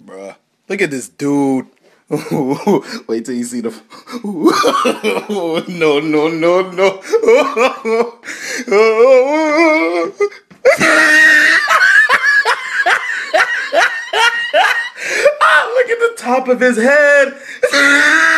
Bruh. Look at this dude. Wait till you see the. No, no, no, no. Ah, look at the top of his head.